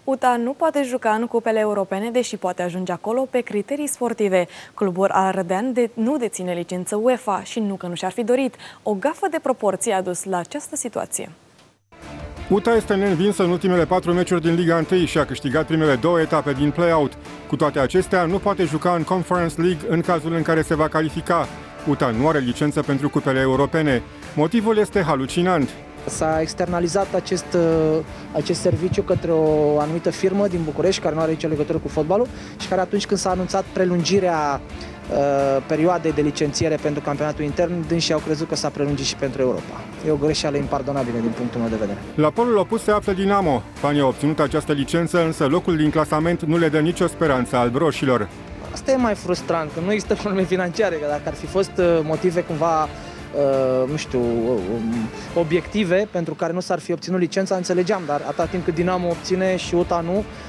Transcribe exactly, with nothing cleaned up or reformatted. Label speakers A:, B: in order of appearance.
A: U T A nu poate juca în cupele europene, deși poate ajunge acolo pe criterii sportive. Clubul arădean de, nu deține licență UEFA și nu că nu și-ar fi dorit. O gafă de proporție a dus la această situație.
B: U T A este neînvinsă în ultimele patru meciuri din Liga unu și a câștigat primele două etape din play-out. Cu toate acestea, nu poate juca în Conference League în cazul în care se va califica. U T A nu are licență pentru cupele europene. Motivul este halucinant.
C: S-a externalizat acest, acest serviciu către o anumită firmă din București, care nu are nicio legătură cu fotbalul și care atunci când s-a anunțat prelungirea uh, perioadei de licențiere pentru campionatul intern, dânsii au crezut că s-a prelungit și pentru Europa. E o greșeală impardonabilă din punctul meu de vedere.
B: La polul opus se află Dinamo. Fanii au obținut această licență, însă locul din clasament nu le dă nicio speranță albroșilor.
C: Asta e mai frustrant, că nu există probleme financiare, că dacă ar fi fost motive cumva Uh, nu știu, uh, obiective pentru care nu s-ar fi obținut licența, înțelegeam, dar atâta timp cât Dinamo obține și U T A nu,